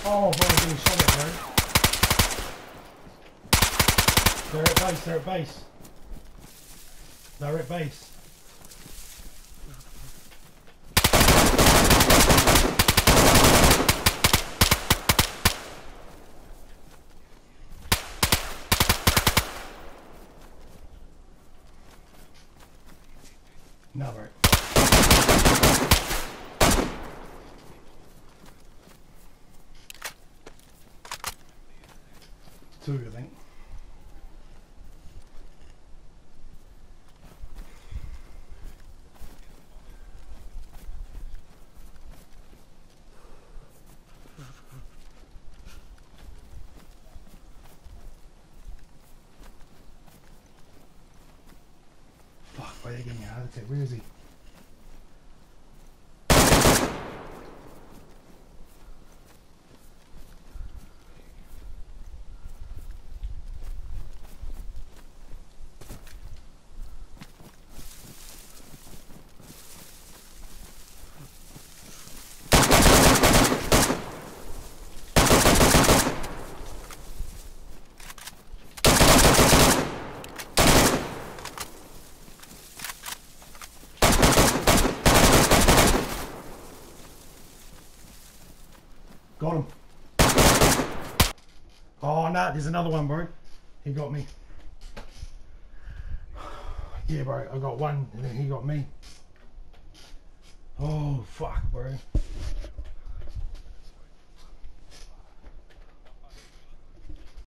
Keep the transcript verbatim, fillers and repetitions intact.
Oh, bro, I'm getting shot at, bro. They're at base, they're at base. They're at base. No, bro. Two, I think. Fuck, why are they getting a heart attack? Where is he? Got him. Oh, nah, there's another one, bro. He got me. Yeah, bro, I got one and then he got me. Oh, fuck, bro.